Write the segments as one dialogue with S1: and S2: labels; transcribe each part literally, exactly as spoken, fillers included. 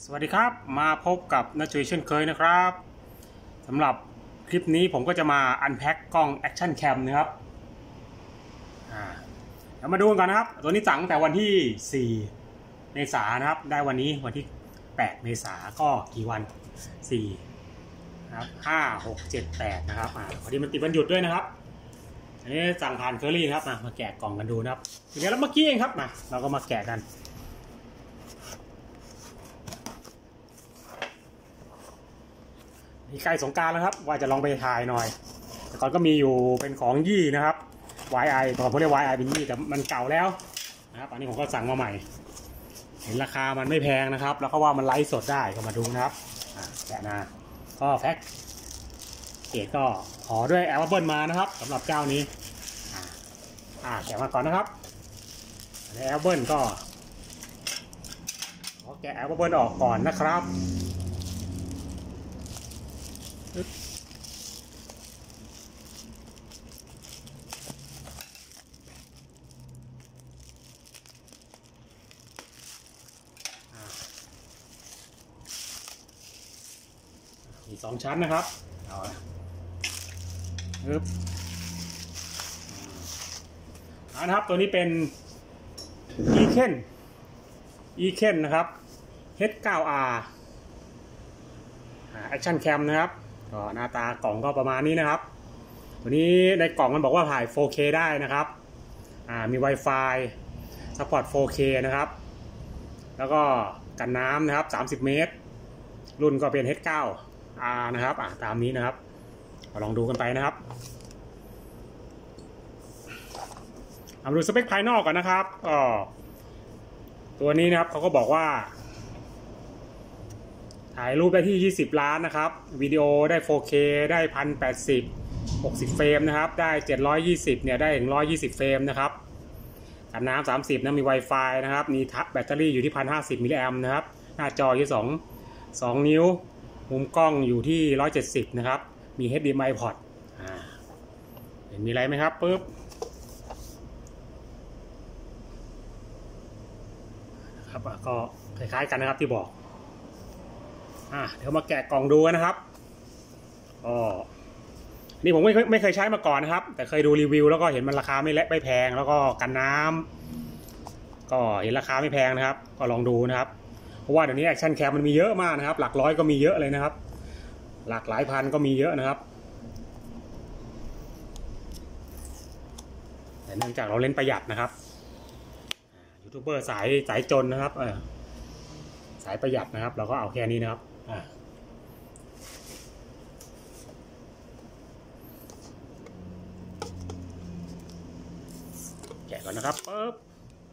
S1: สวัสดีครับมาพบกับน้าจุ๋ยเช่นเคยนะครับสำหรับคลิปนี้ผมก็จะมาอันแพ็คกล้อง Action Cam นะครับเดี๋ยวมาดูกันนะครับตัวนี้สั่งแต่วันที่สี่เมษายนนะครับได้วันนี้วันที่แปดเมษายนก็กี่วันสี่นะครับห้า หก เจ็ด แปดนะครับอ่าพอดีมันติดวันหยุดด้วยนะครับอันนี้สั่งผ่านเคอรี่ครับมามาแกะกล่องกันดูนะครับเดี๋ยวแล้วเมื่อกี้เองครับมาเราก็มาแกะกันใกล้สงกรานต์แล้วครับว่าจะลองไปถ่ายหน่อยแต่ก่อนก็มีอยู่เป็นของยี่นะครับ วาย ไอ ตอนผมเรียก วาย ไอ เป็นยี่แต่มันเก่าแล้วนะครับอันนี้ผมก็สั่งมาใหม่เห็นราคามันไม่แพงนะครับแล้วก็ว่ามันไลฟ์สดได้ก็มาดูนะครับแกะนะก็แพ็คเกจก็ห่อด้วยแอลเบิลมานะครับสำหรับเจ้านี้อ่าแกะมาก่อนนะครับแอลเบิลก็ขอแกะแอลเบิลออกก่อนนะครับมีสองชั้นนะครับเอาละปึ๊บนะครับตัวนี้เป็น Eken Eken นะครับ เอช ไนน์ อาร์ Action Cam นะครับก็หน้าตากล่องก็ประมาณนี้นะครับตัวนี้ในกล่องมันบอกว่าถ่าย โฟร์เค ได้นะครับมี Wi-Fi Support โฟร์เค นะครับแล้วก็กันน้ำนะครับสามสิบเมตรรุ่นก็เป็น เอช ไนน์ อาร์ นะครับตามนี้นะครับลองดูกันไปนะครับเอาดูสเปคภายนอกก่อนนะครับก็ตัวนี้นะครับเขาก็บอกว่าถ่ายรูปได้ที่ยี่สิบล้านนะครับวิดีโอได้ โฟร์เค ได้ หนึ่งพันแปดสิบ หกสิบเฟรมนะครับได้เจ็ดร้อยยี่สิบเนี่ยได้ถึงหนึ่งร้อยยี่สิบเฟรมนะครับกันน้ำสามสิบนะมี Wi-Fi นะครับมีแบตเตอรี่อยู่ที่ หนึ่งพันห้าสิบ มิลลิแอมป์นะครับหน้าจออยู่2 2นิ้วมุมกล้องอยู่ที่หนึ่งร้อยเจ็ดสิบนะครับมี เอช ดี เอ็ม ไอ พอร์ตอ่าเห็นมีอะไรไหมครับปึ๊บนะครับก็คล้ายๆกันนะครับที่บอกอ่าเดี๋ยวมาแกะกล่องดูนะครับอ๋อนี่ผมไม่ไม่เคยใช้มาก่อนนะครับแต่เคยดูรีวิวแล้วก็เห็นมันราคาไม่เละไม่แพงแล้วก็กันน้ำก็เห็นราคาไม่แพงนะครับก็ลองดูนะครับเพราะว่าเดี๋ยวนี้ Action Cam มันมีเยอะมากนะครับหลักร้อยก็มีเยอะเลยนะครับหลักหลายพันก็มีเยอะนะครับแต่เนื่องจากเราเล่นประหยัดนะครับยูทูบเบอร์สายสายจนนะครับเออสายประหยัดนะครับเราก็เอาแค่นี้นะครับแกะก่อนนะครับปึ๊บ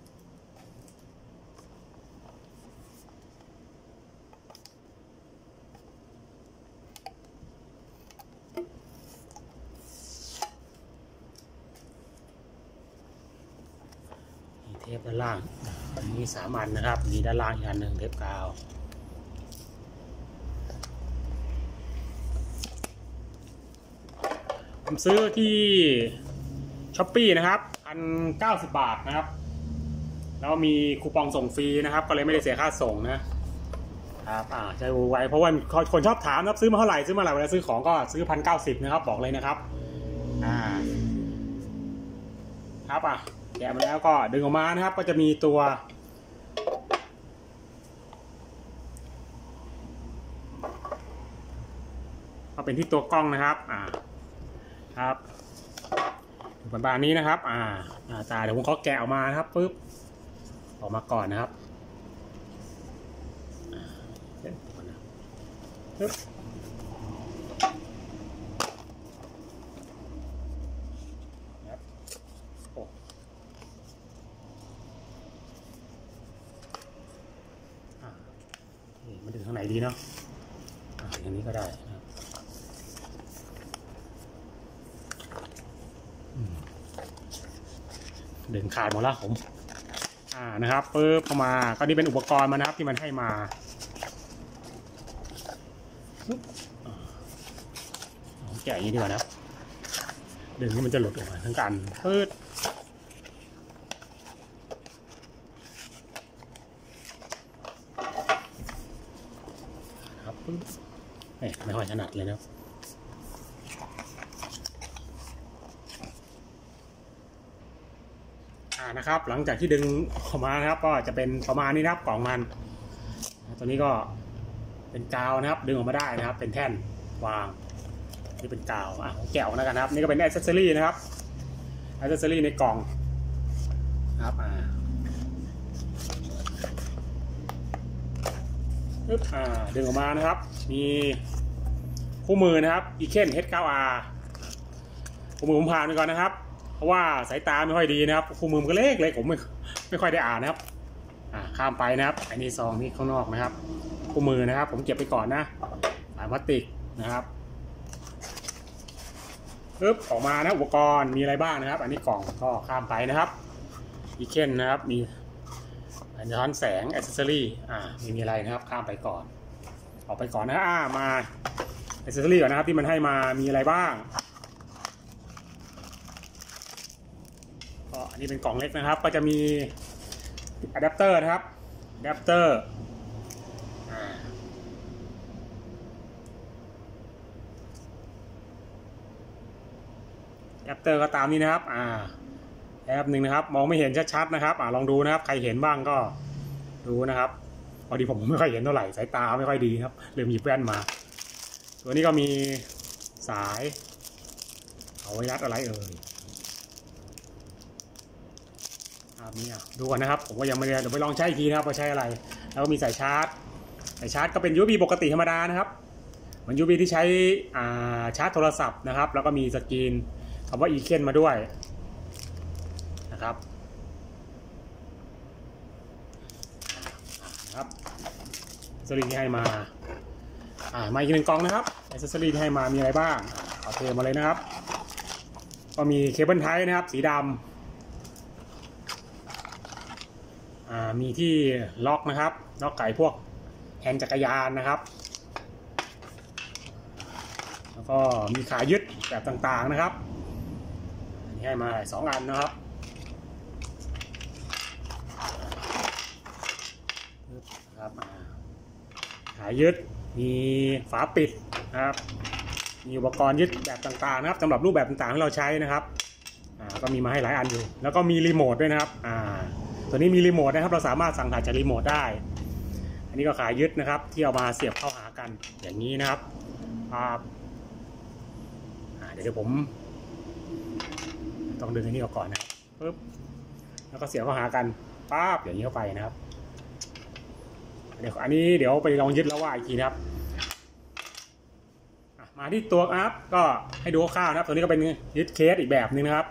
S1: เทปด้านล่างมีสามอันนะครับมีด้านล่างอีกอันหนึ่งเทปกาวผมซื้อที่ช้อปปี้นะครับพันเก้าสิบบาทนะครับแล้วมีคูปองส่งฟรีนะครับก็เลยไม่ได้เสียค่าส่งนะครับอ่าใช้ไว้เพราะว่าคนชอบถามนะครับซื้อมาเท่าไหร่ซื้อมาเท่าไหร่เวลาซื้อของก็ซื้อพันเก้าสิบนะครับบอกเลยนะครับอ่าครับอ่ะแกะมาแล้วก็ดึงออกมานะครับก็จะมีตัวก็เป็นที่ตัวกล้องนะครับอ่าครับประมาณนี้นะครับอ่าตาเดี๋ยวผมขอแกะออกมานะครับปึ๊บออกมาก่อนนะครับปึ๊บมันดึงทางไหนดีเนาะอย่างนี้ก็ได้นะครับดึงขาดหมดแล้วผมอ่านะครับปึ๊บเข้ามาก็นี่เป็นอุปกรณ์มานะครับที่มันให้มาแกะอย่างนี้ดีกว่านะดึงนี่มันจะหลุดออกมาทั้งกันปึ๊บ อไม่ไม่ค่อยถนัดเลยนะอ่านะครับหลังจากที่ดึงออกมานะครับก็จะเป็นประมาณนี้นะครับกล่องมันตัวนี้ก็เป็นกาวนะครับดึงออกมาได้นะครับเป็นแท่นวางนี่เป็นกาวอ่ะแกะออกนะกันครับนี่ก็เป็นแอคเซสซอรี่นะครับแอคเซสซอรี่ในกล่องนะครับอ่าปึ๊บอ่าดึงออกมานะครับมีคู่มือนะครับ อีเคน เอช ไนน์ อาร์ คู่มือผมผ่านไปก่อนนะครับเพราะว่าสายตาไม่ค่อยดีนะครับคู่มือมันก็เล็กเลยผมไม่ไม่ค่อยได้อ่านนะครับอ่าข้ามไปนะครับอันนี้ซองนี่ข้างนอกนะครับคู่มือนะครับผมเก็บไปก่อนนะสายพลาสติกนะครับปึ๊บออกมานะอุปกรณ์มีอะไรบ้างนะครับอันนี้กล่องก็ข้ามไปนะครับอีเคนนะครับมีอันย้อนแสงแอคเซสซอรี่อ่ามีมีอะไรนะครับข้ามไปก่อนออกไปก่อนนะอ่ามาแอคเซสซอรี่ก่อนนะครับที่มันให้มามีอะไรบ้างก็อันนี้เป็นกล่องเล็กนะครับก็จะมีอะแดปเตอร์นะครับอะแดปเตอร์อะแดปเตอร์ก็ตามนี้นะครับอ่าแอปหนึ่งนะครับมองไม่เห็นชัดๆนะครับอ่าลองดูนะครับใครเห็นบ้างก็ดูนะครับพอดีผมไม่ค่อยเห็นเท่าไหร่สายตาไม่ค่อยดีครับเลยหยิบแว่นมาตัวนี้ก็มีสายเอาไว้ยัดอะไรเอ่ยครับนี่ดูกันนะครับผมก็ยังไม่ได้เดี๋ยวไปลองใช้อีกทีนะครับว่าใช้อะไรแล้วก็มีสายชาร์จสายชาร์จก็เป็น ยู เอส บี ปกติธรรมดานะครับเหมือน ยู เอส บี ที่ใช้อ่าชาร์จโทรศัพท์นะครับแล้วก็มีสกรีนคำว่า อีเคน มาด้วยนะครับครับสลิงที่ให้มาอ่ามาอีกหนึ่งกล่องนะครับแอคเซสซอรี่ที่ให้มามีอะไรบ้างเอาเทมาเลยนะครับก็มีเคเบิลไทป์นะครับสีดำอ่ามีที่ล็อกนะครับล็อกไก่พวกแฮนด์จักรยานนะครับแล้วก็มีขายึดแบบต่างๆนะครับอันนี้ให้มาสองอันนะครับครับขายึดมีฝาปิดนะครับมีอุปกรณ์ยึดแบบต่างๆนะครับสำหรับรูปแบบต่างๆที่เราใช้นะครับอ่าก็มีมาให้หลายอันอยู่แล้วก็มีรีโมทด้วยนะครับอ่าตัวนี้มีรีโมทนะครับเราสามารถสั่งถ่ายจากรีโมทได้อันนี้ก็ขายึดนะครับที่เอามาเสียบเข้าหากันอย่างนี้นะครับครับเดี๋ยวผมต้องดึงอันนี้ออกก่อนนะปึ๊บแล้วก็เสียบเข้าหากันป๊าบอย่างนี้เข้าไปนะครับเดี๋ยวอันนี้เดี๋ยวไปลองยึดแล้วว่าอีกทีนะครับมาที่ตัวอัพก็ให้ดูคร่าวๆนะครับตัวนี้ก็เป็นยึดเคสอีกแบบนึงนะครับ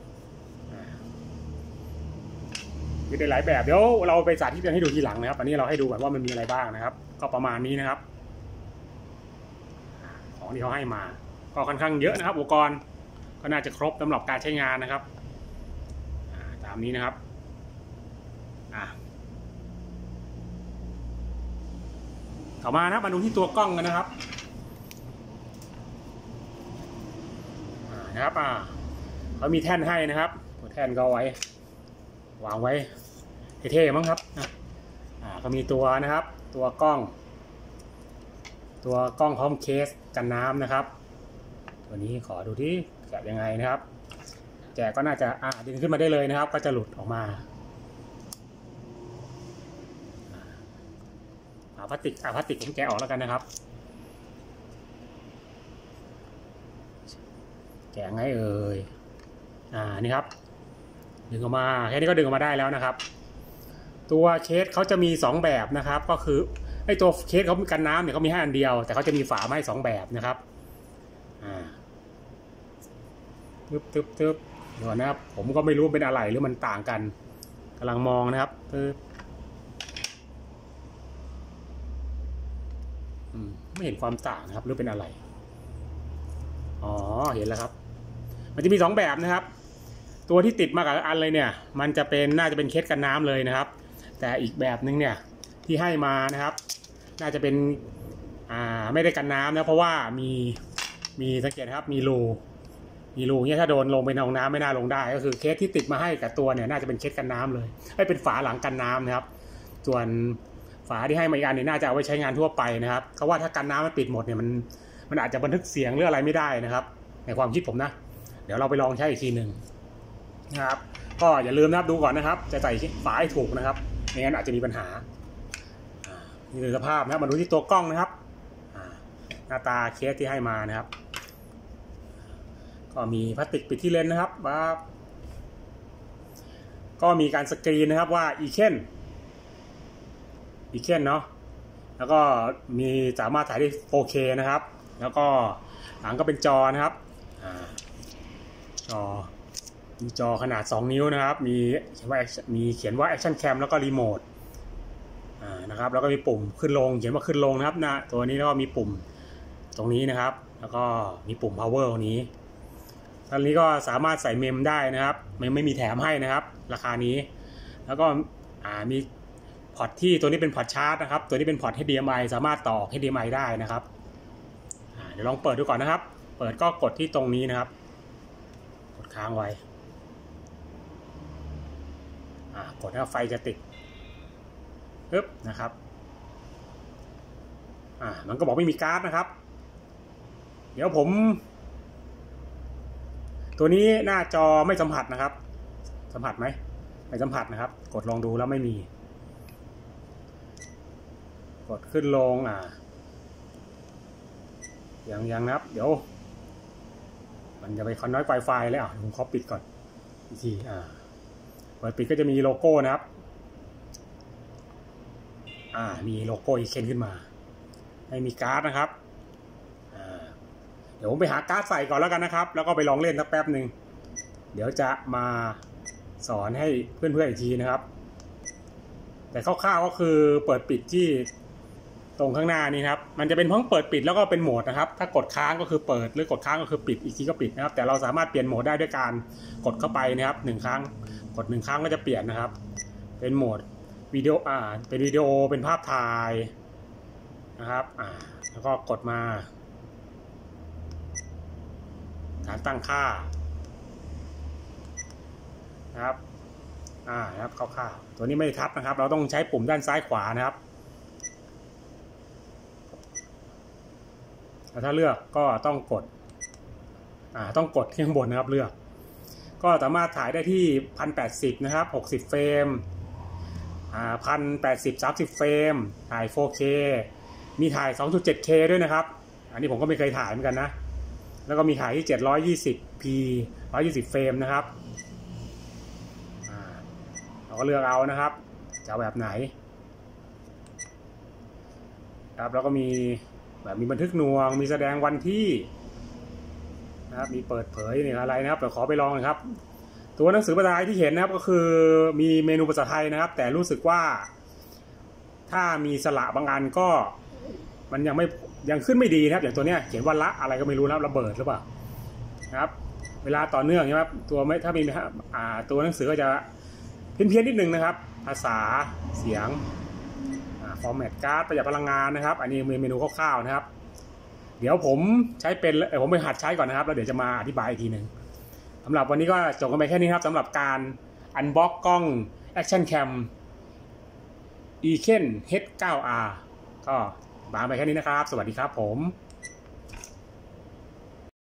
S1: ยึดได้หลายแบบเดี๋ยวเราไปสาธิตกันให้ดูทีหลังนะครับอันนี้เราให้ดูก่อนว่ามันมีอะไรบ้างนะครับก็ประมาณนี้นะครับของที่เขาให้มาก็ค่อนข้างเยอะนะครับอุปกรณ์ก็น่าจะครบสำหรับการใช้งานนะครับตามนี้นะครับต่อมานะครับมาดูที่ตัวกล้องกันนะครับนะครับอ่าเขามีแท่นให้นะครับตัวแท่นก็ไว้วางไว้เท่ๆมั้งครับอ่าก็มีตัวนะครับตัวกล้องตัวกล้องพร้อมเคสกันน้ำนะครับตัวนี้ขอดูที่แกะยังไงนะครับแกะก็น่าจะอ่าดึงขึ้นมาได้เลยนะครับก็จะหลุดออกมาพลาสติกอ่าพลาสติกผมแกะออกแล้วกันนะครับแกะไงเอ่ยอ่านี่ครับดึงออกมาแค่นี้ก็ดึงออกมาได้แล้วนะครับตัวเคสเขาจะมีสองแบบนะครับก็คือไอ้ตัวเคสเขามีกันน้ำเนี่ยเขามีให้อันเดียวแต่เขาจะมีฝาให้สองแบบนะครับอ่าทึบทึบทึบเดี๋ยวนะครับผมก็ไม่รู้เป็นอะไรหรือมันต่างกันกำลังมองนะครับทึบไม่เห็นความต่างนะครับหรือเป็นอะไรอ๋อเห็นแล้วครับมันจะมีสองแบบนะครับตัวที่ติดมากับอันเลยเนี่ยมันจะเป็นน่าจะเป็นเคสกันน้ำเลยนะครับแต่อีกแบบนึงเนี่ยที่ให้มานะครับน่าจะเป็นอ่าไม่ได้กันน้ำนะเพราะว่ามีมีสังเกตครับมีรูมีรูเนี่ยถ้าโดนลงไปในน้ำไม่น่าลงได้ก็คือเคสที่ติดมาให้กับตัวเนี่ยน่าจะเป็นเคสกันน้ำเลยไม่เป็นฝาหลังกันน้ำนะครับส่วนฝาที่ให้มาอีกอันนี่น่าจะเอาไว้ใช้งานทั่วไปนะครับเพราะว่าถ้ากันน้ำมันปิดหมดเนี่ยมันมันอาจจะบันทึกเสียงหรืออะไรไม่ได้นะครับในความคิดผมนะเดี๋ยวเราไปลองใช้อีกทีหนึ่งนะครับก็อย่าลืมนะครับดูก่อนนะครับจะใส่ฝาให้ถูกนะครับไม่งั้นอาจจะมีปัญหานี่คือสภาพนะครับมาดูที่ตัวกล้องนะครับหน้าตาเคสที่ให้มานะครับก็มีพลาสติกปิดที่เลนนะครับว่าก็มีการสกรีนนะครับว่าอีเคนอีเคนเนาะแล้วก็มีสามารถถ่ายได้ โฟร์เค นะครับแล้วก็หลังก็เป็นจอนะครับจอมีจอขนาดสองนิ้วนะครับมีเขียนว่ามีเขียนว่า Action Cam แล้วก็รีโมทนะครับแล้วก็มีปุ่มขึ้นลงเขียนว่าขึ้นลงนะครับนะตัวนี้แล้วก็มีปุ่มตรงนี้นะครับแล้วก็มีปุ่ม power ตรงนี้ตอนนี้ก็สามารถใส่เมมได้นะครับเมมไม่มีแถมให้นะครับราคานี้แล้วก็มีพอร์ตที่ตัวนี้เป็นพอร์ตชาร์จนะครับตัวนี้เป็นพอร์ต เอช ดี เอ็ม ไอ สามารถต่อ เอช ดี เอ็ม ไอ ได้นะครับเดี๋ยวลองเปิดดูก่อนนะครับเปิดก็กดที่ตรงนี้นะครับกดค้างไว้กดแล้วไฟจะติดปึ๊บนะครับอ่ามันก็บอกไม่มีการ์ดนะครับเดี๋ยวผมตัวนี้หน้าจอไม่สัมผัสนะครับสัมผัสไหมไม่สัมผัสนะครับกดลองดูแล้วไม่มีกดขึ้นลงอ่ายังยังนะครับเดี๋ยวมันจะไปคอนเนค Wi-Fi แล้วอ่ะผมขอปิดก่อนอีกทีอ่าเปิดปิดก็จะมีโลโก้นะครับอ่ามีโลโก้อีเคนขึ้นมาให้มีการ์ดนะครับอ่าเดี๋ยวผมไปหาการ์ดใส่ก่อนแล้วกันนะครับแล้วก็ไปลองเล่นสักแป๊บหนึ่งเดี๋ยวจะมาสอนให้เพื่อนๆอีกทีนะครับแต่คร่าวๆก็คือเปิดปิดที่ตรงข้างหน้านี้ครับมันจะเป็นทั้งเปิดปิดแล้วก็เป็นโหมดนะครับถ้ากดค้างก็คือเปิดหรือกดค้างก็คือปิดอีกทีก็ปิดนะครับแต่เราสามารถเปลี่ยนโหมดได้ด้วยการกดเข้าไปนะครับหนึ่งครั้งกดหนึ่งครั้งก็จะเปลี่ยนนะครับเป็นโหมดวิดีโออ่าเป็นวิดีโอเป็นภาพถ่ายนะครับอ่าแล้วก็กดมาการตั้งค่านะครับอ่านะครับคร่าวๆตัวนี้ไม่ทับนะครับเราต้องใช้ปุ่มด้านซ้ายขวานะครับถ้าเลือกก็ต้องกดอ่าต้องกดที่ข้างบนนะครับเลือกก็สามารถถ่ายได้ที่ หนึ่งพันแปดสิบ นะครับหกสิบเฟรมอ่า หนึ่งพันแปดสิบ สามสิบเฟรมถ่าย โฟร์เค มีถ่าย สองจุดเจ็ดเค ด้วยนะครับอันนี้ผมก็ไม่เคยถ่ายเหมือนกันนะแล้วก็มีถ่ายที่ เจ็ดร้อยยี่สิบพี หนึ่งร้อยยี่สิบเฟรมนะครับอ่าเราก็เลือกเอานะครับจะเอาแบบไหนครับแล้วก็มีแบบมีบันทึกหน่วงมีแสดงวันที่นะครับมีเปิดเผยนี่อะไรนะครับเดี๋ยวขอไปลองนะครับตัวหนังสือภาษาไทยที่เห็นนะครับก็คือมีเมนูภาษาไทยนะครับแต่รู้สึกว่าถ้ามีสระบางอันก็มันยังไม่ยังขึ้นไม่ดีนะครับอย่างตัวเนี้ยเขียนว่าละอะไรก็ไม่รู้นะระเบิดหรือเปล่านะครับเวลาต่อเนื่องใช่ไหมครับตัวไม่ถ้ามีอ่าตัวหนังสือก็จะเพี้ยนเพี้ยนนิดนึงนะครับภาษาเสียงฟอร์แมตการ์ดประหยัดพลังงานนะครับอันนี้เมนูคร่าวๆนะครับเดี๋ยวผมใช้เป็นผมไปหัดใช้ก่อนนะครับแล้วเดี๋ยวจะมาอธิบายอีกทีหนึ่งสำหรับวันนี้ก็จบกันไปแค่นี้ครับสำหรับการอันบ็อกกล้อง Action Cam อี เคน เอช ไนน์ อาร์ ก็บางไปแค่นี้นะครับสวัสดีครับผม